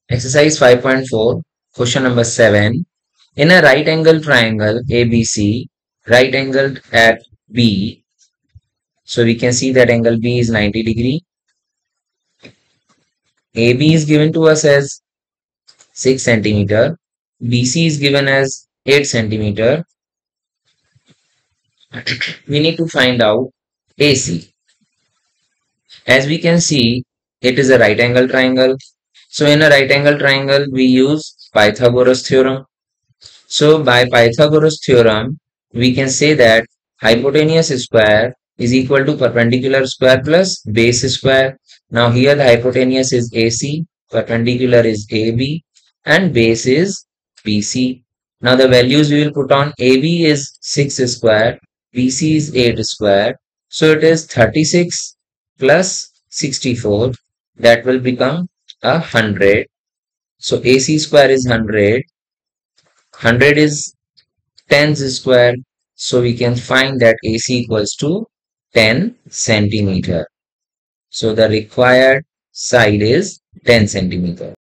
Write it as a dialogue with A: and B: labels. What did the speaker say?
A: Exercise 5.4, question number 7. In a right angle triangle ABC, right angled at B, so we can see that angle B is 90 degree. AB is given to us as 6 centimeter. BC is given as 8 centimeter. We need to find out AC. As we can see, it is a right angle triangle. So in a right angle triangle, we use Pythagoras theorem. So by Pythagoras theorem, we can say that hypotenuse square is equal to perpendicular square plus base square. Now here the hypotenuse is AC, perpendicular is AB, and base is BC. Now the values we will put on: AB is 6 square, BC is 8 square. So it is 36 plus 64, that will become 100. So AC square is 100. 100 is 10's square. So we can find that AC equals to 10 centimeter. So the required side is 10 centimeter.